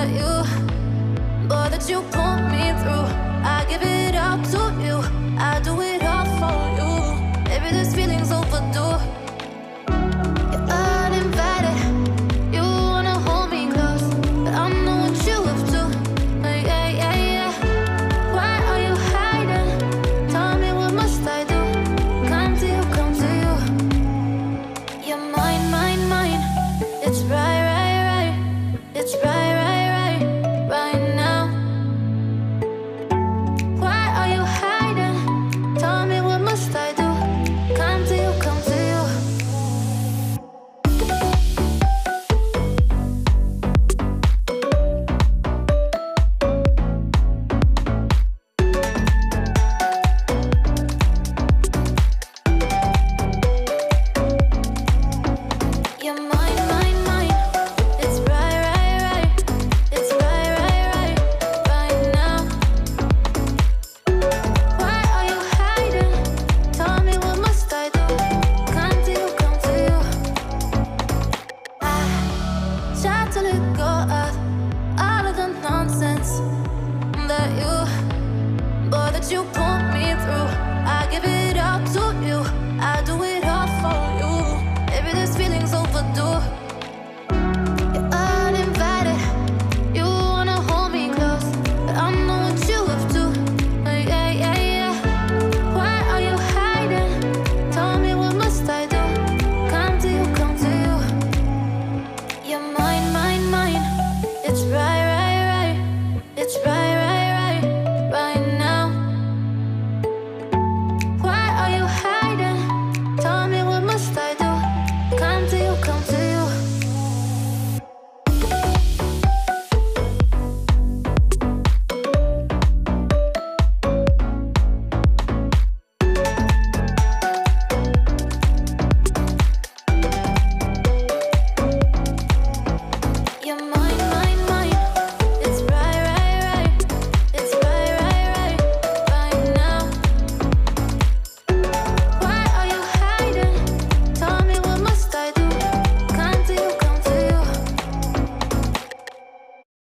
that you pull me through. I give it up to you, I do it all for you. Maybe this feeling's overdue. You're uninvited, you wanna hold me close, but I know what you up to. Yeah, yeah, yeah. Why are you hiding? Tell me, what must I do? Come to you, come to you. You're mine, mine, mine. It's right, right, right. It's right, right, right, right now. Why are you hiding? Tell me, what must I do? Come to you, come to you. You're mine, mine, mine. It's right, right, right. It's right, right, right, right now. Why are you hiding? Tell me, what must I do? Come to you, come to you. I try to let go of all of the nonsense that you pull me through. I give it up to you.